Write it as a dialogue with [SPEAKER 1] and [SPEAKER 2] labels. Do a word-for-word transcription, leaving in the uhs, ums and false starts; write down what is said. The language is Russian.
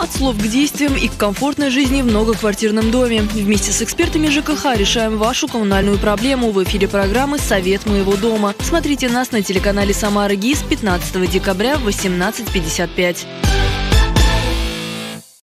[SPEAKER 1] От слов к действиям и к комфортной жизни в многоквартирном доме. Вместе с экспертами ЖКХ решаем вашу коммунальную проблему. В эфире программы «Совет моего дома». Смотрите нас на телеканале «Самара ГИС» пятнадцатого декабря в восемнадцать пятьдесят пять.